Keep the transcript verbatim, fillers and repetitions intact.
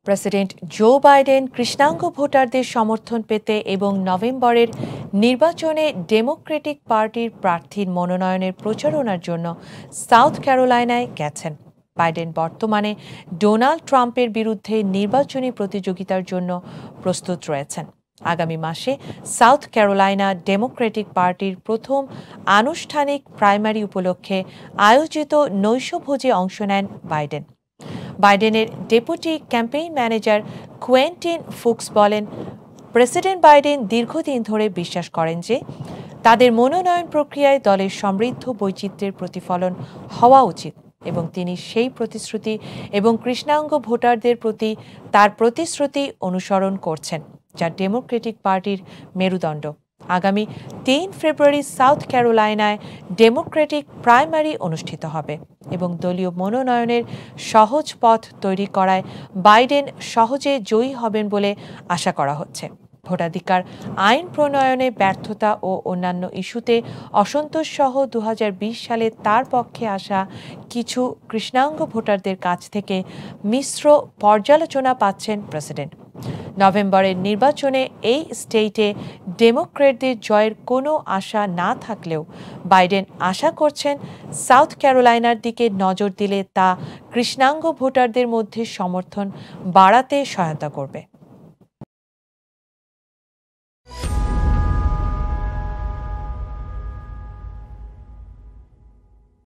President Joe Biden কৃষ্ণাঙ্গ ভোটারদের সমর্থন পেতে এবং নভেম্বরের নির্বাচনে ডেমোক্রেটিক পার্টির প্রার্থীর মনোনয়নের প্রচারণার জন্য সাউথ ক্যারোলাইনায় গেছেন। বাইডেন বর্তমানে ডোনাল্ড ট্রাম্পের বিরুদ্ধে নির্বাচনী প্রতিযোগিতার জন্য প্রস্তুত রয়েছেন। আগামী মাসে সাউথ ক্যারোলাইনা ডেমোক্রেটিক পার্টির প্রথম আনুষ্ঠানিক প্রাইমারি উপলক্ষে আয়োজিত নৈশভোজে অংশ নেন বাইডেন। বাইডেনের deputy campaign manager Quentin Fulks বলেন, প্রেসিডেন্ট বাইডেন দীর্ঘদিন ধরে বিশ্বাস করেন যে তাদের মনোনয়ন প্রক্রিয়ায় দলের সমৃদ্ধ বৈচিত্র্যের প্রতিফলন হওয়া উচিত এবং তিনি সেই প্রতিশ্রুতি এবং কৃষ্ণাঙ্গ ভোটারদের প্রতি তার প্রতিশ্রুতি অনুসরণ করছেন, যা ডেমোক্রেটিক পার্টির মেরুদণ্ড। আগামী তিন ফেব্রুয়ারি সাউথ ক্যারোলাইনায় ডেমোক্রেটিক প্রাইমারি অনুষ্ঠিত হবে এবং দলীয় মনোনয়নের সহজ পথ তৈরি করায় বাইডেন সহজে জয়ী হবেন বলে আশা করা হচ্ছে। ভোটাধিকার আইন প্রণয়নে ব্যর্থতা ও অন্যান্য ইস্যুতে অসন্তোষ সহ দু হাজার বিশ সালে তার পক্ষে আসা কিছু কৃষ্ণাঙ্গ ভোটারদের কাছ থেকে মিশ্র পর্যালোচনা পাচ্ছেন প্রেসিডেন্ট। নভেম্বরের নির্বাচনে এই স্টেটে ডেমোক্রেটদের জয়ের কোনো আশা না থাকলেও বাইডেন আশা করছেন সাউথ ক্যারোলাইনার দিকে নজর দিলে তা কৃষ্ণাঙ্গ ভোটারদের মধ্যে সমর্থন বাড়াতে সহায়তা করবে।